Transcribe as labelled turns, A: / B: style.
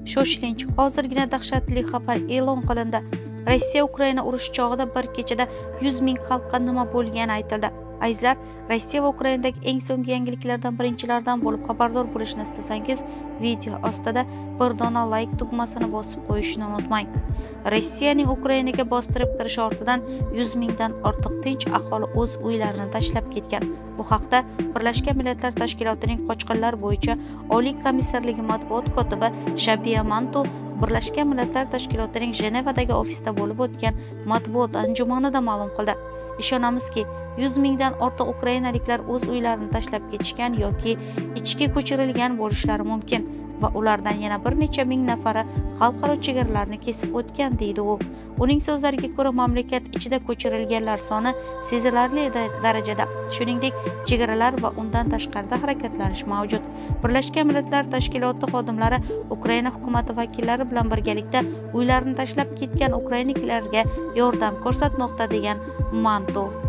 A: Shoshilinch, hozirgina dahshatli xabar e'lon qilindi. Rossiya Ukraina urushi chog'ida bir kechada 100 ming xalqqa nima bo'lgani aytildi. Azizlar, Rossiya va Ukrainadagi eng so'nggi yangiliklardan birinchilardan bo'lib xabardor bo'lishni istasangiz, video ostida bir dona like tugmasini bosib qo'yishni unutmang. Rossiyaning Ukrainaga bostirib kirishi ortidan 100 mingdan ortiq tinch aholi o'z uylarini tashlab ketgan. Bu haqda Birlashgan Millatlar Tashkilotining qochqinlar bo'yicha Oliy komissarligi matbuot kotibi Shabiya Mantu Birlashgan Millatlar Tashkilotining Jenevadagi ofisida bo'lib o'tgan matbuot anjumanida ma'lum qildi. Ishonamizki, 100 mingdan ortiq ukrainaliklar o'z uylarini tashlab ketishgan yoki ichki ko'chirilgan bo'lishlari mumkin va ulardan yana bir necha ming nafari xalqaro chegaralarni kesib o'tgan, deydi u. Uning so'zlariga ko'ra, mamlakat ichida ko'chirilganlar soni sezilarli darajada, shuningdek, chegaralar va undan tashqarida harakatlanish mavjud. Birlashgan Millatlar Tashkiloti xodimlari Ukraina hukumati vakillari bilan birgalikda uylarini tashlab ketgan ukrainaliklarga yordam ko'rsatmoqda, degan Mantu.